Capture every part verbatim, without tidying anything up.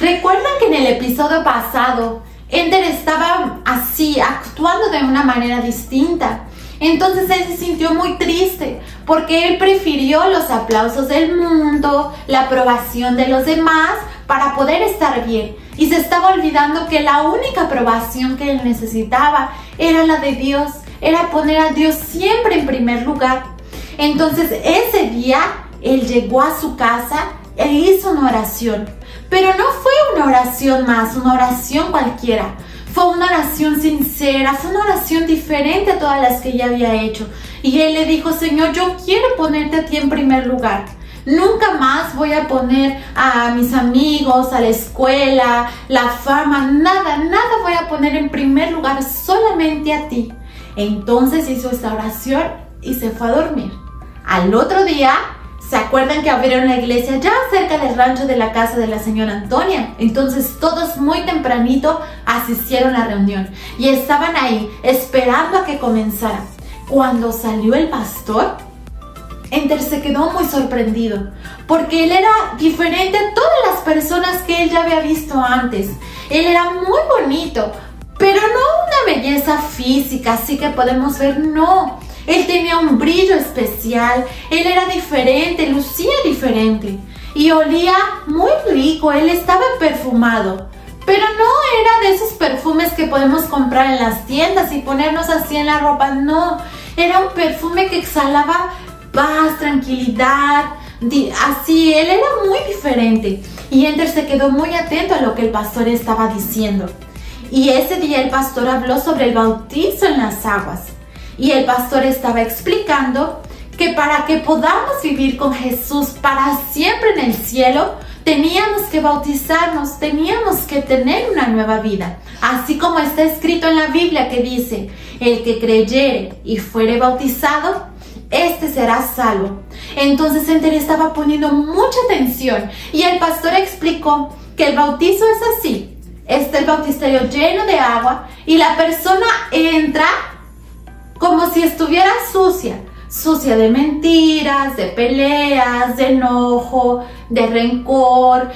¿Recuerdan que en el episodio pasado Ender estaba así, actuando de una manera distinta? Entonces él se sintió muy triste porque él prefirió los aplausos del mundo, la aprobación de los demás para poder estar bien. Y se estaba olvidando que la única aprobación que él necesitaba era la de Dios, era poner a Dios siempre en primer lugar. Entonces ese día él llegó a su casa e hizo una oración. Pero no fue una oración más, una oración cualquiera. Fue una oración sincera, fue una oración diferente a todas las que ya había hecho. Y él le dijo: Señor, yo quiero ponerte a ti en primer lugar. Nunca más voy a poner a mis amigos, a la escuela, la fama, nada, nada voy a poner en primer lugar, solamente a ti. Entonces hizo esta oración y se fue a dormir. Al otro día, ¿se acuerdan que abrieron la iglesia ya cerca del rancho de la casa de la señora Antonia? Entonces todos muy tempranito asistieron a la reunión y estaban ahí esperando a que comenzara. Cuando salió el pastor, Ender se quedó muy sorprendido porque él era diferente a todas las personas que él ya había visto antes. Él era muy bonito, pero no una belleza física así que podemos ver, no. Él tenía un brillo especial, él era diferente, lucía diferente y olía muy rico, él estaba perfumado. Pero no era de esos perfumes que podemos comprar en las tiendas y ponernos así en la ropa, no. Era un perfume que exhalaba paz, tranquilidad, así, él era muy diferente. Y Ender se quedó muy atento a lo que el pastor estaba diciendo. Y ese día el pastor habló sobre el bautizo en las aguas. Y el pastor estaba explicando que para que podamos vivir con Jesús para siempre en el cielo, teníamos que bautizarnos, teníamos que tener una nueva vida. Así como está escrito en la Biblia que dice: el que creyere y fuere bautizado, este será salvo. Entonces Ender estaba poniendo mucha atención y el pastor explicó que el bautizo es así. Está el bautisterio lleno de agua y la persona entra como si estuviera sucia, sucia de mentiras, de peleas, de enojo, de rencor,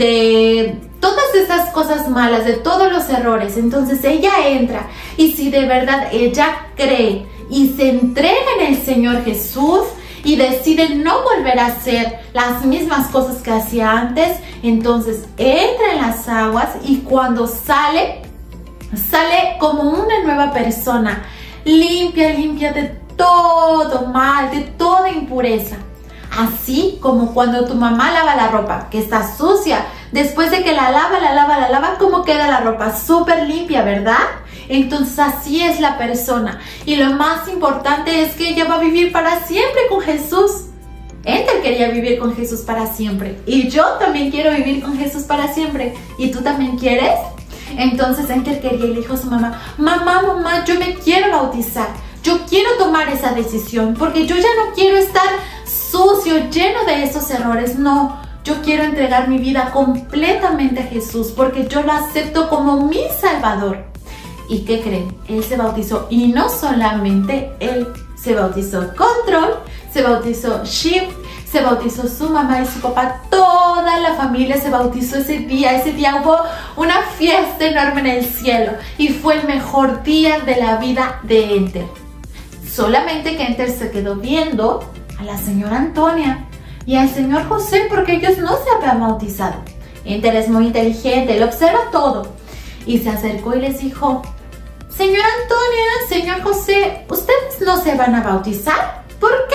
de todas esas cosas malas, de todos los errores. Entonces ella entra y si de verdad ella cree y se entrega en el Señor Jesús y decide no volver a hacer las mismas cosas que hacía antes, entonces entra en las aguas y cuando sale, sale como una nueva persona. Limpia, limpia de todo mal, de toda impureza. Así como cuando tu mamá lava la ropa, que está sucia, después de que la lava, la lava, la lava, ¿cómo queda la ropa? Súper limpia, ¿verdad? Entonces así es la persona. Y lo más importante es que ella va a vivir para siempre con Jesús. Ender quería vivir con Jesús para siempre. Y yo también quiero vivir con Jesús para siempre. ¿Y tú también quieres? Entonces Ender quería y le dijo a su mamá: mamá, mamá, yo me quiero bautizar, yo quiero tomar esa decisión porque yo ya no quiero estar sucio, lleno de esos errores, no, yo quiero entregar mi vida completamente a Jesús porque yo lo acepto como mi Salvador. ¿Y qué creen? Él se bautizó y no solamente él, se bautizó Control, se bautizó Shift, se bautizó su mamá y su papá, toda la familia se bautizó ese día. Ese día hubo una fiesta enorme en el cielo y fue el mejor día de la vida de Ender. Solamente que Ender se quedó viendo a la señora Antonia y al señor José porque ellos no se habían bautizado. Ender es muy inteligente, él observa todo y se acercó y les dijo: señora Antonia, señor José, ¿ustedes no se van a bautizar? ¿Por qué?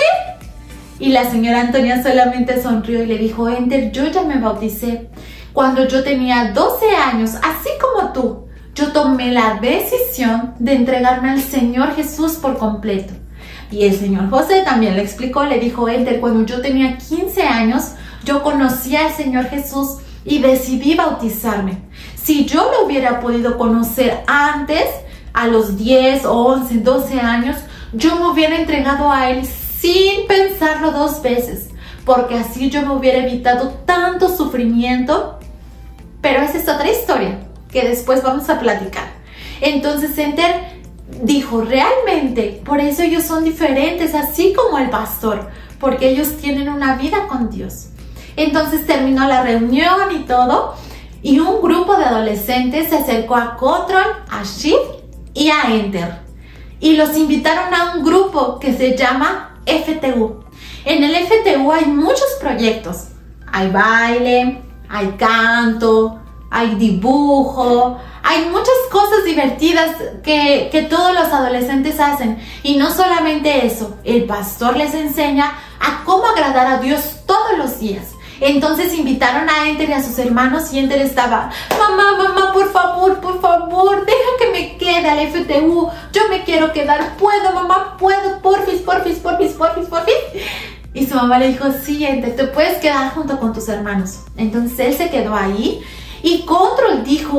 Y la señora Antonia solamente sonrió y le dijo: Ender, yo ya me bauticé. Cuando yo tenía doce años, así como tú, yo tomé la decisión de entregarme al Señor Jesús por completo. Y el señor José también le explicó, le dijo: Ender, cuando yo tenía quince años, yo conocí al Señor Jesús y decidí bautizarme. Si yo lo hubiera podido conocer antes, a los diez, once, doce años, yo me hubiera entregado a Él sin pensarlo dos veces, porque así yo me hubiera evitado tanto sufrimiento. Pero esa es otra historia que después vamos a platicar. Entonces Ender dijo: realmente, por eso ellos son diferentes, así como el pastor, porque ellos tienen una vida con Dios. Entonces terminó la reunión y todo, y un grupo de adolescentes se acercó a Control, a Shift y a Enter y los invitaron a un grupo que se llama F T U. En el F T U hay muchos proyectos. Hay baile, hay canto, hay dibujo, hay muchas cosas divertidas que, que todos los adolescentes hacen. Y no solamente eso, el pastor les enseña a cómo agradar a Dios todos los días. Entonces invitaron a Enter y a sus hermanos y Enter estaba, mamá, mamá, por favor, por favor, deja que me quede al F T U, yo me quiero quedar, puedo, mamá, puedo, porfis, porfis, porfis, porfis, porfis. Y su mamá le dijo, sí, Enter, te puedes quedar junto con tus hermanos. Entonces él se quedó ahí y Control dijo,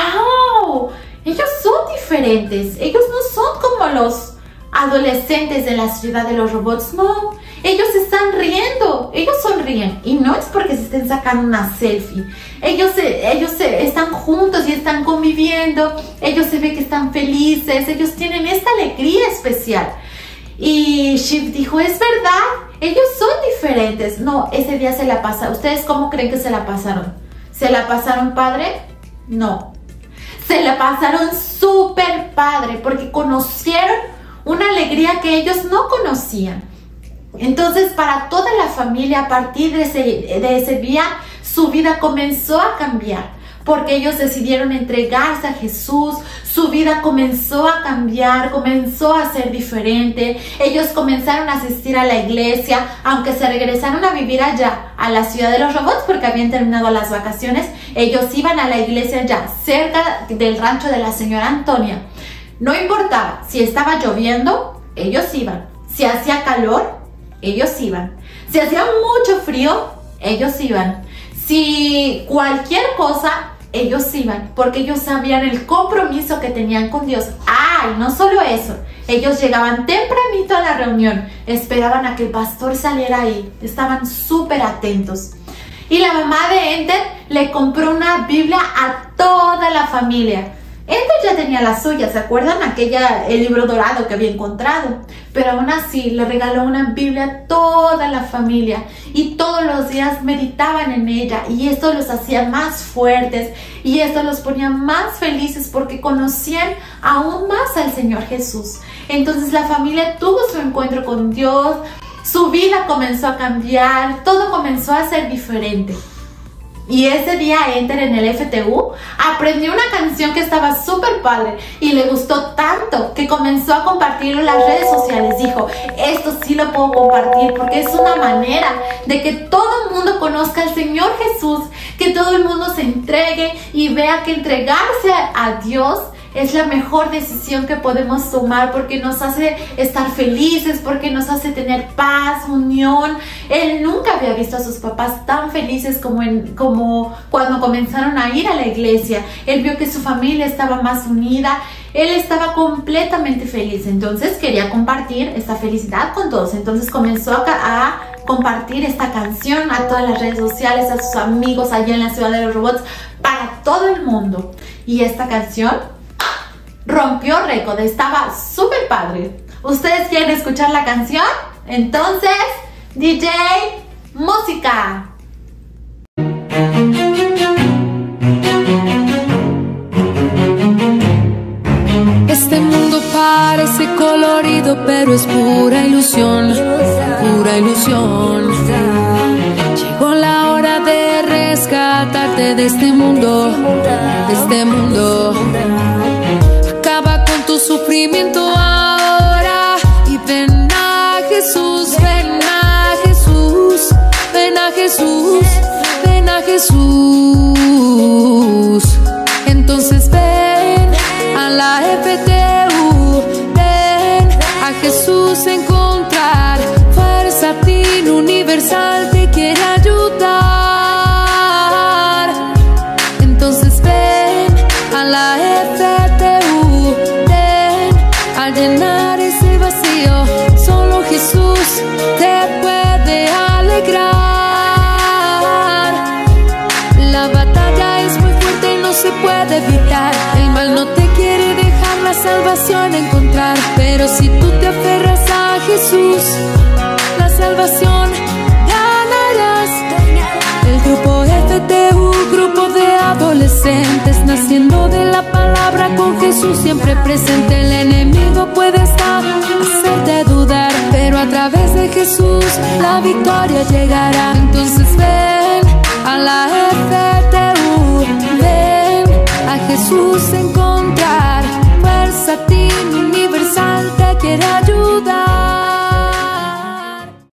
wow, ellos son diferentes, ellos no son como los adolescentes de la ciudad de los robots, no, ellos están riendo, ellos sonríen y no es porque se estén sacando una selfie, ellos, ellos están juntos y están conviviendo, ellos se ve que están felices, ellos tienen esta alegría especial. Y Shift dijo, es verdad, ellos son diferentes. No, ese día se la pasa. ¿Ustedes cómo creen que se la pasaron? ¿Se la pasaron padre? No. Se la pasaron súper padre porque conocieron una alegría que ellos no conocían. Entonces, para toda la familia, a partir de ese, de ese día, su vida comenzó a cambiar. Porque ellos decidieron entregarse a Jesús, su vida comenzó a cambiar, comenzó a ser diferente. Ellos comenzaron a asistir a la iglesia, aunque se regresaron a vivir allá, a la ciudad de los robots, porque habían terminado las vacaciones. Ellos iban a la iglesia allá, cerca del rancho de la señora Antonia. No importaba, si estaba lloviendo, ellos iban. Si hacía calor, ellos iban. Si hacía mucho frío, ellos iban. Si cualquier cosa, ellos iban, porque ellos sabían el compromiso que tenían con Dios. ¡Ay! No solo eso, ellos llegaban tempranito a la reunión, esperaban a que el pastor saliera ahí, estaban súper atentos. Y la mamá de Enter le compró una Biblia a toda la familia. Enter ya tenía la suya, ¿se acuerdan? Aquella, el libro dorado que había encontrado. Pero aún así le regaló una Biblia a toda la familia y todos los días meditaban en ella y esto los hacía más fuertes y esto los ponía más felices porque conocían aún más al Señor Jesús. Entonces la familia tuvo su encuentro con Dios, su vida comenzó a cambiar, todo comenzó a ser diferente. Y ese día Enter en el F T U aprendió una canción que estaba súper padre y le gustó tanto que comenzó a compartirlo en las redes sociales. Dijo, esto sí lo puedo compartir porque es una manera de que todo el mundo conozca al Señor Jesús, que todo el mundo se entregue y vea que entregarse a Dios es la mejor decisión que podemos tomar porque nos hace estar felices, porque nos hace tener paz, unión. Él nunca había visto a sus papás tan felices como, en, como cuando comenzaron a ir a la iglesia. Él vio que su familia estaba más unida. Él estaba completamente feliz. Entonces quería compartir esta felicidad con todos. Entonces comenzó a, a compartir esta canción a todas las redes sociales, a sus amigos allá en la ciudad de los robots, para todo el mundo. Y esta canción rompió récord, estaba súper padre. ¿Ustedes quieren escuchar la canción? Entonces, D J, música. Este mundo parece colorido, pero es pura ilusión, pura ilusión. Llegó la hora de rescatarte de este mundo, de este mundo. Acaba con tu sufrimiento ahora y ven a Jesús, ven a Jesús, ven a Jesús, ven a Jesús. Entonces ven a la F T U, ven a Jesús a encontrar fuerza, tin universal te quiere ayudar. Entonces ven a la F T U, llenar ese vacío, solo Jesús te puede alegrar. La batalla es muy fuerte y no se puede evitar. El mal no te quiere dejar la salvación encontrar, pero si tú te aferras a Jesús, la salvación ganarás. El grupo F T U, grupo de adolescentes, presentes, naciendo de la palabra con Jesús siempre presente. El enemigo puede estar, hacerte dudar, pero a través de Jesús la victoria llegará. Entonces ven a la